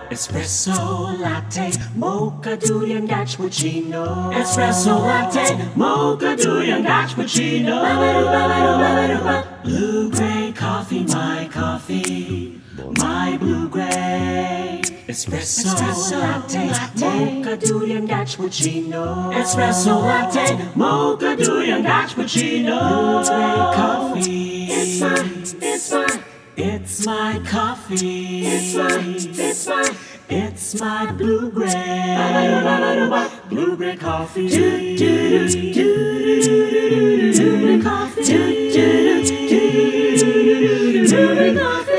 Espresso latte, mocha durian cappuccino. Espresso latte, mocha durian cappuccino. Blue gray coffee, my blue gray. Espresso latte, mocha durian cappuccino. Espresso latte, mocha durian cappuccino. Blue gray coffee, it's my coffee. It's my blue gray coffee. Blue gray coffee.